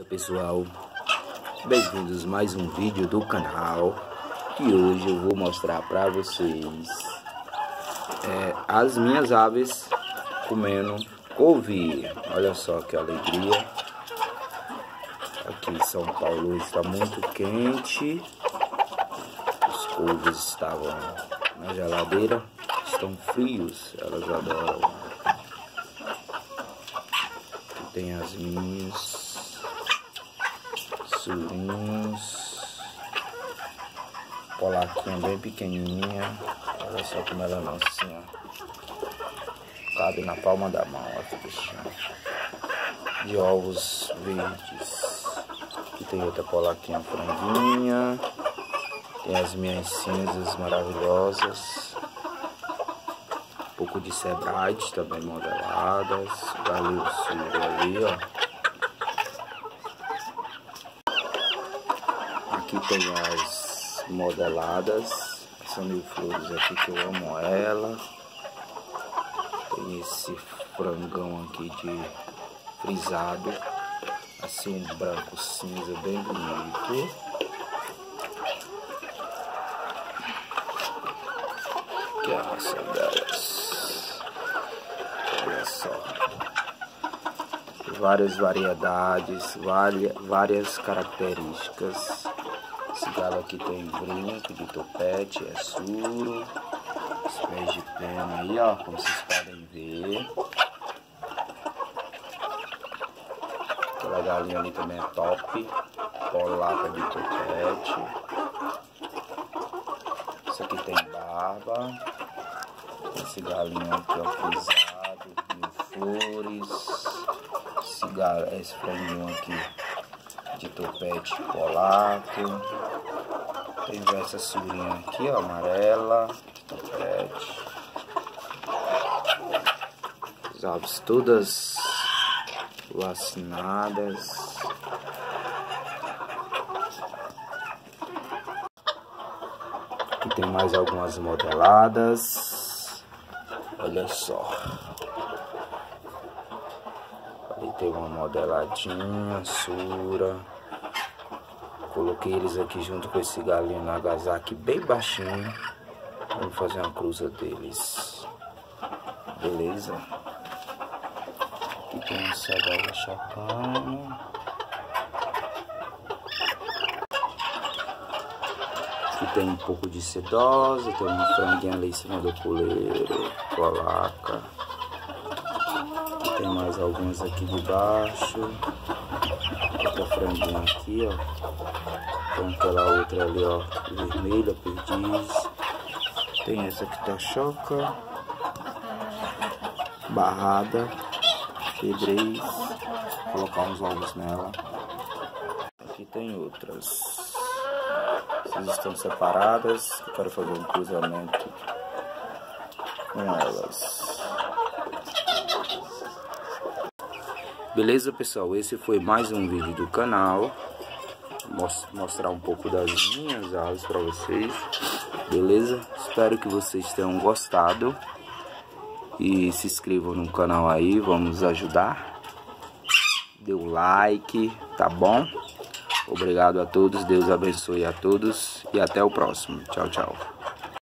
Pessoal, bem-vindos a mais um vídeo do canal. E hoje eu vou mostrar para vocês as minhas aves comendo couve. Olha só que alegria. Aqui em São Paulo está muito quente. Os couves estavam na geladeira, estão frios, elas adoram. Aqui tem as minhas surinhos, polaquinha bem pequenininha. Olha só como ela é nocinha, cabe na palma da mão. Olha que bichinho, de ovos verdes. Aqui tem outra polaquinha franguinha. Tem as minhas cinzas maravilhosas, um pouco de cebrade também modeladas. Galinho suro ali, ó. Aqui tem as modeladas, essa mil flores aqui que eu amo ela. Tem esse frangão aqui de frisado, assim um branco cinza bem bonito. Aqui a raça delas, olha só, várias variedades, várias características. Esse galo aqui tem brinco de topete, é suro, os pés de pena aí, ó, como vocês podem ver. Aquela galinha ali também é top, polaca de topete. Esse aqui tem barba. Esse galinho aqui, ó, frisado, mil flores. Esse franguinho aqui de topete polaco. Tem essa surinha aqui, ó, amarela, topete. As aves todas vacinadas. Aqui tem mais algumas modeladas. Olha só. Ali tem uma modeladinha, sura. Coloquei eles aqui junto com esse galinho na agasalho bem baixinho. Vamos fazer uma cruza deles. Beleza? Aqui tem uma cegada chacana. Aqui tem um pouco de sedosa. Tem um franguinho ali em cima do puleiro. Polaca. Aqui tem mais algumas aqui de baixo. Outra franguinha aqui, ó. Tem aquela outra ali, ó, vermelha, perdiz. Tem essa que tá choca, barrada, pedrez. Vou colocar uns ovos nela. Aqui tem outras. Essas estão separadas. Eu quero fazer um cruzamento com elas. Beleza, pessoal? Esse foi mais um vídeo do canal. Mostrar um pouco das minhas aves para vocês, beleza? Espero que vocês tenham gostado e se inscrevam no canal aí, vamos ajudar. Dê um like, tá bom? Obrigado a todos, Deus abençoe a todos e até o próximo. Tchau, tchau.